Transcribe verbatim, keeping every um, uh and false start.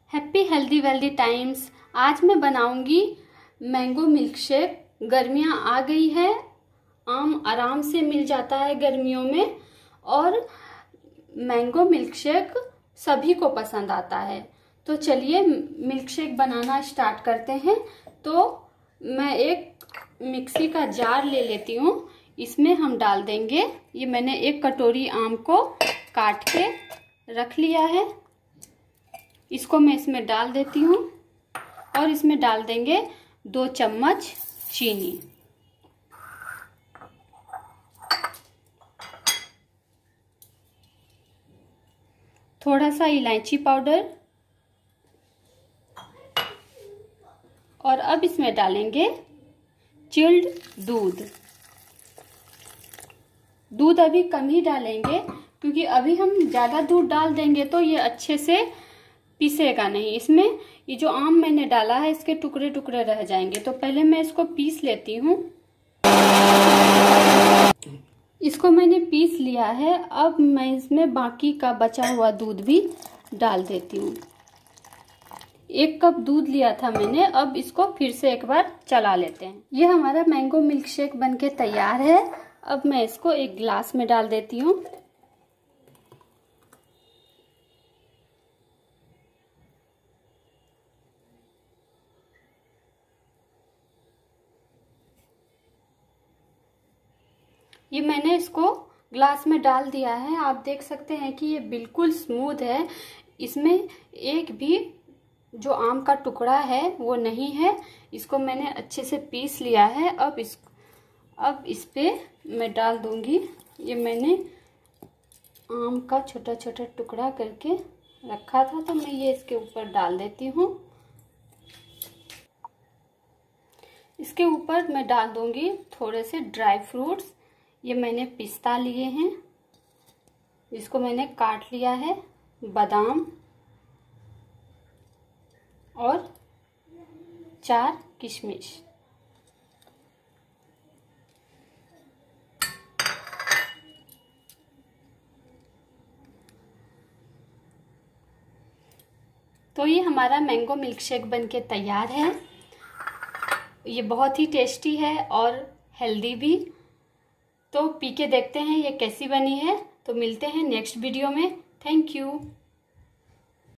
Happy healthy wealthy times. आज मैं बनाऊंगी मैंगो मिल्क शेक। गर्मियाँ आ गई है, आम आराम से मिल जाता है गर्मियों में और मैंगो मिल्क शेक सभी को पसंद आता है। तो चलिए मिल्क शेक बनाना स्टार्ट करते हैं। तो मैं एक मिक्सी का जार ले लेती हूँ, इसमें हम डाल देंगे, ये मैंने एक कटोरी आम को काट के रख लिया है, इसको मैं इसमें डाल देती हूँ और इसमें डाल देंगे दो चम्मच चीनी। थोड़ा सा इलायची पाउडर और अब इसमें डालेंगे चिल्ड दूध। दूध अभी कम ही डालेंगे क्योंकि अभी हम ज़्यादा दूध डाल देंगे तो ये अच्छे से पीसेगा नहीं। इसमें ये जो आम मैंने डाला है इसके टुकड़े टुकड़े रह जाएंगे, तो पहले मैं इसको पीस लेती हूँ। इसको मैंने पीस लिया है। अब मैं इसमें बाकी का बचा हुआ दूध भी डाल देती हूँ। एक कप दूध लिया था मैंने, अब इसको फिर से एक बार चला लेते हैं। ये हमारा मैंगो मिल्क शेक बनके तैयार है। अब मैं इसको एक गिलास में डाल देती हूँ। ये मैंने इसको ग्लास में डाल दिया है। आप देख सकते हैं कि ये बिल्कुल स्मूथ है, इसमें एक भी जो आम का टुकड़ा है वो नहीं है। इसको मैंने अच्छे से पीस लिया है। अब इस अब इस पे मैं डाल दूंगी, ये मैंने आम का छोटा छोटा टुकड़ा करके रखा था तो मैं ये इसके ऊपर डाल देती हूँ। इसके ऊपर मैं डाल दूंगी थोड़े से ड्राई फ्रूट्स। ये मैंने पिस्ता लिए हैं, इसको मैंने काट लिया है, बादाम और चार किशमिश। तो ये हमारा मैंगो मिल्क शेक बनके तैयार है। ये बहुत ही टेस्टी है और हेल्दी भी। तो पी के देखते हैं ये कैसी बनी है। तो मिलते हैं नेक्स्ट वीडियो में। Thank you.